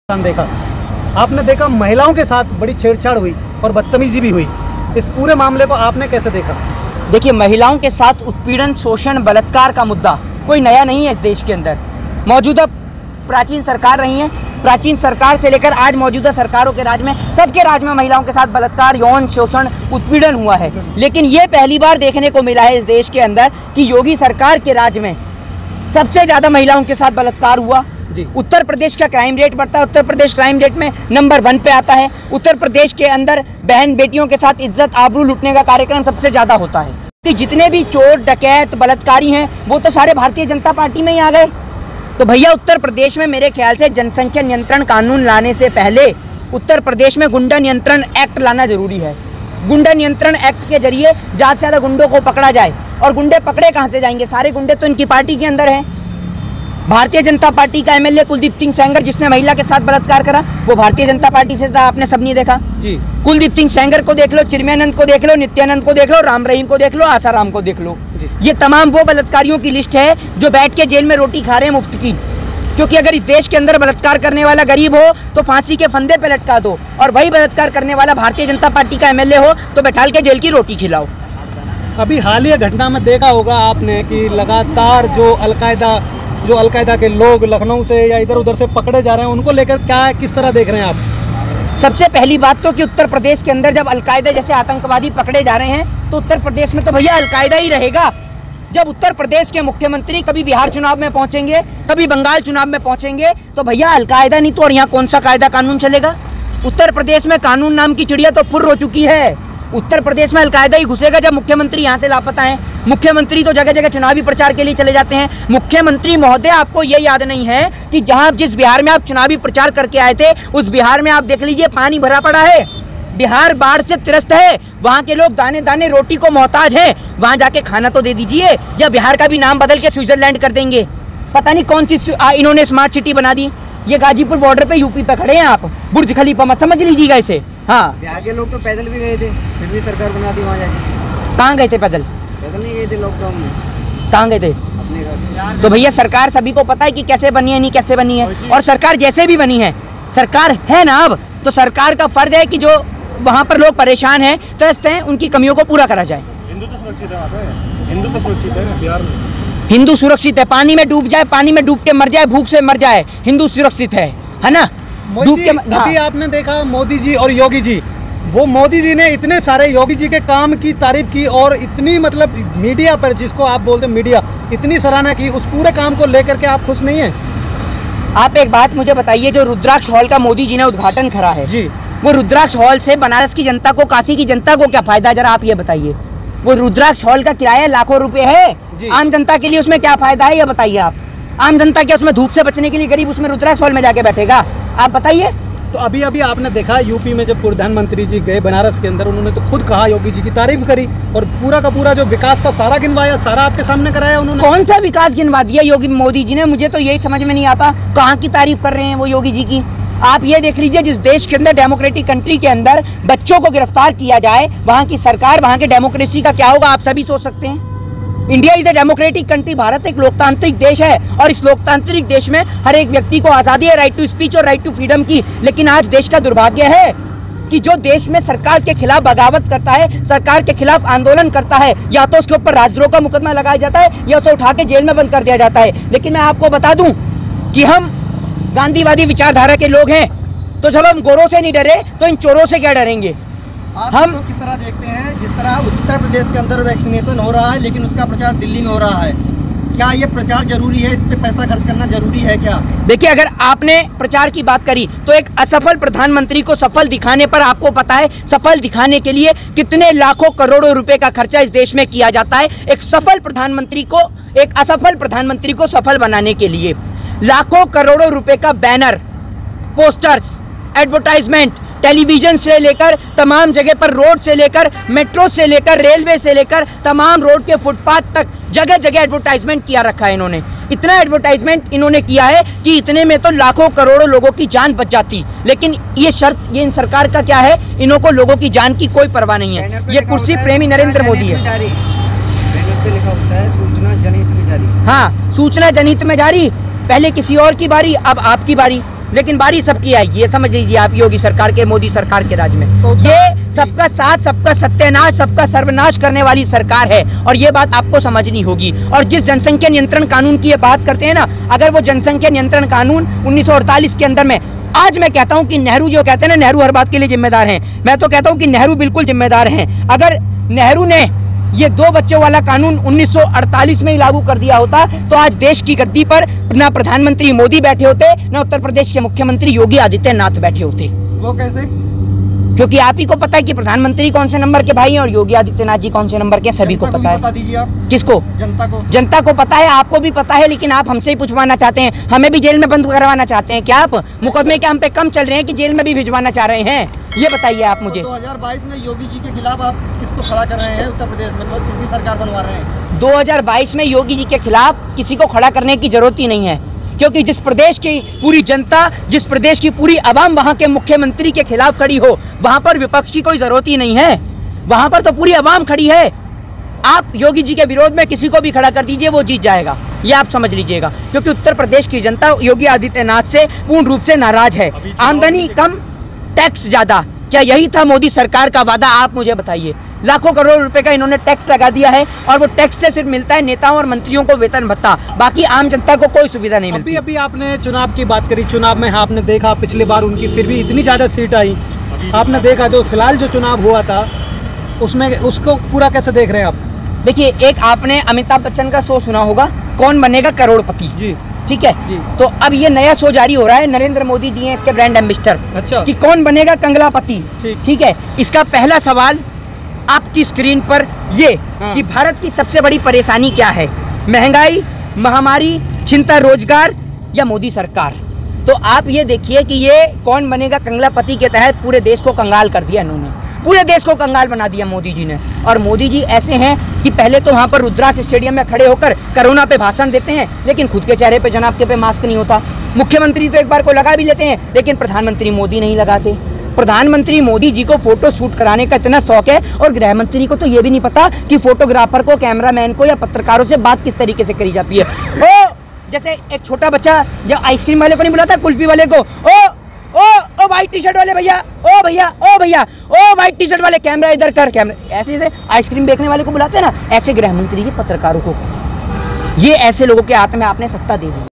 देखा आपने देखा महिलाओं के साथ बड़ी छेड़छाड़ हुई और बदतमीजी भी हुई। इस पूरे मामले को आपने कैसे देखा? देखिए, महिलाओं के साथ उत्पीड़न, शोषण, बलात्कार का मुद्दा कोई नया नहीं है इस देश के अंदर। मौजूदा प्राचीन सरकार रही है, प्राचीन सरकार से लेकर आज मौजूदा सरकारों के राज में, सबके राज में महिलाओं के साथ बलात्कार, यौन शोषण, उत्पीड़न हुआ है। लेकिन ये पहली बार देखने को मिला है इस देश के अंदर कि योगी सरकार के राज में सबसे ज़्यादा महिलाओं के साथ बलात्कार हुआ। उत्तर प्रदेश का क्राइम रेट बढ़ता है, उत्तर प्रदेश क्राइम रेट में नंबर 1 पे आता है। उत्तर प्रदेश के अंदर बहन बेटियों के साथ इज्जत आबरू लूटने का कार्यक्रम सबसे ज़्यादा होता है। कि जितने भी चोर, डकैत, बलात्कारी हैं वो तो सारे भारतीय जनता पार्टी में ही आ गए। तो भैया, उत्तर प्रदेश में मेरे ख्याल से जनसंख्या नियंत्रण कानून लाने से पहले उत्तर प्रदेश में गुंडा नियंत्रण एक्ट लाना जरूरी है। गुंडा नियंत्रण एक्ट के जरिए ज़्यादा से ज़्यादा गुंडों को पकड़ा जाए। और गुंडे पकड़े कहाँ से जाएंगे? सारे गुंडे तो इनकी पार्टी के अंदर हैं। भारतीय जनता पार्टी का एमएलए कुलदीप सिंह सेंगर, जिसने महिला के साथ बलात्कार करा, वो भारतीय जनता पार्टी से था। आपने सबने देखा जी। कुलदीप सिंह सेंगर को देख लो, चिन्मयानंद को देख लो, नित्यानंद को देख लो, राम रहीम को देख लो, आसाराम को देख लो। ये तमाम वो बलात्कारियों की लिस्ट है जो बैठ के जेल में रोटी खा रहे हैं मुफ्त की। क्योंकि अगर इस देश के अंदर बलात्कार करने वाला गरीब हो तो फांसी के फंदे पे लटका दो, और वही बलात्कार करने वाला भारतीय जनता पार्टी का एमएलए हो तो बैठाल के जेल की रोटी खिलाओ। अभी हालिया घटना में देखा होगा आपने कि लगातार जो अलकायदा के लोग लखनऊ से या इधर उधर से पकड़े जा रहे हैं, उनको लेकर क्या किस तरह देख रहे हैं आप? सबसे पहली बात तो कि उत्तर प्रदेश के अंदर जब अलकायदा जैसे आतंकवादी पकड़े जा रहे हैं तो उत्तर प्रदेश में तो भैया अलकायदा ही रहेगा। जब उत्तर प्रदेश के मुख्यमंत्री कभी बिहार चुनाव में पहुंचेंगे, कभी बंगाल चुनाव में पहुंचेंगे, तो भैया अलकायदा नहीं तो और यहाँ कौन सा कायदा कानून चलेगा? उत्तर प्रदेश में कानून नाम की चिड़िया तो फुर्र हो चुकी है। उत्तर प्रदेश में अलकायदा ही घुसेगा जब मुख्यमंत्री यहाँ से लापता हैं। मुख्यमंत्री तो जगह जगह चुनावी प्रचार के लिए चले जाते हैं। मुख्यमंत्री महोदय, आपको ये याद नहीं है कि जिस बिहार में आप चुनावी प्रचार करके आए थे, उस बिहार में आप देख लीजिए पानी भरा पड़ा है। बिहार बाढ़ से त्रस्त है, वहाँ के लोग दाने दाने रोटी को मोहताज हैं। वहाँ जाके खाना तो दे दीजिए, या बिहार का भी नाम बदल के स्विट्जरलैंड कर देंगे। पता नहीं कौन सी इन्होंने स्मार्ट सिटी बना दी। ये गाजीपुर बॉर्डर पे यूपी पे खड़े हैं आप, बुर्ज खलीफा मत समझ लीजिएगा इसे। हाँ, बिहार के लोग तो पैदल भी गए थे, फिर भी सरकार बना दी वहाँ जाके। कहाँ गए थे पैदल? पैदल नहीं गए थे लॉकडाउन में। कहाँ गए थे? अपने घर। तो भैया, सरकार सभी को पता है कि कैसे बनी है, नहीं कैसे बनी है। और सरकार जैसे भी बनी है, सरकार है ना अब, तो सरकार का फर्ज है कि जो वहाँ पर लोग परेशान हैं, त्रस्त हैं, उनकी कमियों को पूरा करा जाए। हिंदू तो सुरक्षित है वहाँ पे, हिंदू तो सुरक्षित है बिहार में। हिंदू सुरक्षित है, पानी में डूब जाए, पानी में डूब के मर जाए, भूख से मर जाए, हिंदू सुरक्षित है ना? डूब के अभी आपने देखा मोदी जी और योगी जी, वो मोदी जी ने इतने सारे योगी जी के काम की तारीफ की और इतनी मतलब मीडिया पर, जिसको आप बोलते हैं मीडिया, इतनी सराहना की। उस पूरे काम को लेकर के आप खुश नहीं हैं? आप एक बात मुझे बताइए, जो रुद्राक्ष हॉल का मोदी जी ने उद्घाटन करा है जी, वो रुद्राक्ष हॉल से बनारस की जनता को, काशी की जनता को क्या फायदा? जरा आप ये बताइए। वो रुद्राक्ष हॉल का किराया लाखों रुपए है, आम जनता के लिए उसमें क्या फायदा है? ये बताइए आप। आम जनता क्या उसमें धूप से बचने के लिए गरीब उसमें रुद्राक्ष हॉल में जाके बैठेगा? आप बताइए। तो अभी आपने देखा यूपी में जब प्रधानमंत्री जी गए बनारस के अंदर, उन्होंने तो खुद कहा, योगी जी की तारीफ करी और पूरा का पूरा जो विकास का सारा गिनवाया, सारा आपके सामने कराया उन्होंने। कौन सा विकास गिनवा दिया योगी मोदी जी ने? मुझे तो यही समझ में नहीं आता कहाँ की तारीफ कर रहे हैं वो योगी जी की। आप ये देख लीजिए, जिस देश के अंदर, डेमोक्रेटिक कंट्री के अंदर बच्चों को गिरफ्तार किया जाए, वहाँ की सरकार, वहाँ के डेमोक्रेसी का क्या होगा आप सभी सोच सकते हैं। India is a democratic country, Bharat एक लोकतांत्रिक देश है, और इस लोकतांत्रिक देश में हर एक व्यक्ति को आज़ादी है, राइट टू स्पीच और राइट टू फ्रीडम की। लेकिन आज देश का दुर्भाग्य है कि जो देश में सरकार के खिलाफ बगावत करता है, सरकार के खिलाफ आंदोलन करता है, या तो उसके ऊपर राजद्रोह का मुकदमा लगाया जाता है या उसे उठा के जेल में बंद कर दिया जाता है। लेकिन मैं आपको बता दूं कि हम गांधीवादी विचारधारा के लोग हैं, तो जब हम गोरों से नहीं डरे तो इन चोरों से क्या डरेंगे? हम किस तरह देखते हैं, जिस तरह उत्तर प्रदेश के अंदर वैक्सीनेशन हो रहा है, लेकिन उसका प्रचार दिल्ली में हो रहा है, क्या ये प्रचार जरूरी है? इस पे पैसा खर्च करना जरूरी है क्या? देखिए, अगर आपने प्रचार की बात करी तो एक असफल प्रधानमंत्री को सफल दिखाने पर, आपको पता है सफल दिखाने के लिए कितने लाखों करोड़ों रुपए का खर्चा इस देश में किया जाता है। एक सफल प्रधानमंत्री को, एक असफल प्रधानमंत्री को सफल बनाने के लिए लाखों करोड़ों रुपए का बैनर, पोस्टर्स, एडवर्टाइजमेंट, टेलीविजन से लेकर तमाम जगह पर, रोड से लेकर, मेट्रो से लेकर, रेलवे से लेकर, तमाम रोड के फुटपाथ तक जगह जगह एडवर्टाइजमेंट किया रखा है इन्होंने। इतना एडवर्टाइजमेंट इन्होंने किया है कि इतने में तो लाखों करोड़ों लोगों की जान बच जाती। लेकिन ये शर्त, ये इन सरकार का क्या है, इन्हों को लोगों की जान की कोई परवाह नहीं है। ये कुर्सी प्रेमी नरेंद्र मोदी है। सूचना जनहित में जारी। हाँ, सूचना जनहित में जारी। पहले किसी और की बारी, अब आपकी बारी। लेकिन बारी सबकी आएगी, ये समझ लीजिए आप, योगी सरकार के, मोदी सरकार के राज में। तो ये सबका साथ, सबका सत्यानाश, सबका सर्वनाश करने वाली सरकार है, और ये बात आपको समझनी होगी। और जिस जनसंख्या नियंत्रण कानून की ये बात करते हैं ना, अगर वो जनसंख्या नियंत्रण कानून 1948 के अंदर में, आज मैं कहता हूं कि नेहरू जो कहते हैं ना, नेहरू हर बात के लिए जिम्मेदार हैं, मैं तो कहता हूं कि नेहरू बिल्कुल जिम्मेदार हैं। अगर नेहरू ने ये 2 बच्चों वाला कानून 1948 में ही लागू कर दिया होता, तो आज देश की गद्दी पर ना प्रधानमंत्री मोदी बैठे होते, ना उत्तर प्रदेश के मुख्यमंत्री योगी आदित्यनाथ बैठे होते। वो कैसे? क्योंकि आप ही को पता है कि प्रधानमंत्री कौन से नंबर के भाई हैं और योगी आदित्यनाथ जी कौन से नंबर के, सभी को पता है। बता दीजिए आप। किसको? जनता को। जनता को पता है, आपको भी पता है, लेकिन आप हमसे ही पूछवाना चाहते हैं, हमें भी जेल में बंद करवाना चाहते हैं क्या आप? मुकदमे क्या हम पे कम चल रहे हैं कि जेल में भी भिजवाना चाह रहे हैं? ये बताइए आप मुझे। 2022 में योगी जी के खिलाफ आप किसको खड़ा कर रहे हैं उत्तर प्रदेश में, और किसकी सरकार बनवा रहे हैं? 2022 में योगी जी के खिलाफ किसी को खड़ा करने की जरूरत ही नहीं है, क्योंकि जिस प्रदेश की पूरी जनता, जिस प्रदेश की पूरी आवाम वहां के मुख्यमंत्री के खिलाफ खड़ी हो, वहां पर विपक्ष की कोई जरूरत ही नहीं है, वहां पर तो पूरी आवाम खड़ी है। आप योगी जी के विरोध में किसी को भी खड़ा कर दीजिए, वो जीत जाएगा, ये आप समझ लीजिएगा, क्योंकि उत्तर प्रदेश की जनता योगी आदित्यनाथ से पूर्ण रूप से नाराज है। आमदनी कम, टैक्स ज्यादा, क्या यही था मोदी सरकार का वादा? आप मुझे बताइए। लाखों करोड़ रुपए का इन्होंने टैक्स लगा दिया है, और वो टैक्स से सिर्फ मिलता है नेताओं और मंत्रियों को वेतन भत्ता, बाकी आम जनता को कोई सुविधा नहीं मिलती। अभी आपने चुनाव की बात करी, चुनाव में आपने देखा पिछली बार उनकी फिर भी इतनी ज़्यादा सीट आई, आपने देखा जो फिलहाल जो चुनाव हुआ था उसमें, उसको पूरा कैसे देख रहे हैं आप? देखिए, एक आपने अमिताभ बच्चन का शो सुना होगा, कौन बनेगा करोड़पति जी, ठीक है जी। तो अब ये नया शो जारी हो रहा है, नरेंद्र मोदी जी हैं इसके ब्रांड एम्बेसडर। अच्छा। कि कौन बनेगा कंगलापति, ठीक है। इसका पहला सवाल आपकी स्क्रीन पर ये कि भारत की सबसे बड़ी परेशानी क्या है, महंगाई, महामारी, चिंता रोजगार या मोदी सरकार? तो आप ये देखिए कि ये कौन बनेगा कंगलापति के तहत पूरे देश को कंगाल कर दिया इन्होंने, पूरे देश को कंगाल बना दिया मोदी जी ने। और मोदी जी ऐसे हैं कि पहले तो वहाँ पर रुद्राक्ष स्टेडियम में खड़े होकर कोरोना पे भाषण देते हैं, लेकिन खुद के चेहरे पे, जनाब के पे मास्क नहीं होता। मुख्यमंत्री तो एक बार को लगा भी लेते हैं, लेकिन प्रधानमंत्री मोदी नहीं लगाते। प्रधानमंत्री मोदी जी को फोटो शूट कराने का इतना शौक है, और गृह मंत्री को तो ये भी नहीं पता कि फोटोग्राफर को, कैमरामैन को या पत्रकारों से बात किस तरीके से करी जाती है। ओ जैसे एक छोटा बच्चा जब आइसक्रीम वाले को नहीं बुलाता, कुल्फी वाले को, ओ व्हाइट टी शर्ट वाले भैया, ओ भैया, ओ भैया, ओ व्हाइट टी शर्ट वाले, कैमरा इधर कर, कैमरा, ऐसे आइसक्रीम बेचने वाले को बुलाते हैं ना, ऐसे गृह मंत्री जी पत्रकारों को, ये ऐसे लोगों के हाथ में आपने सत्ता दे दी।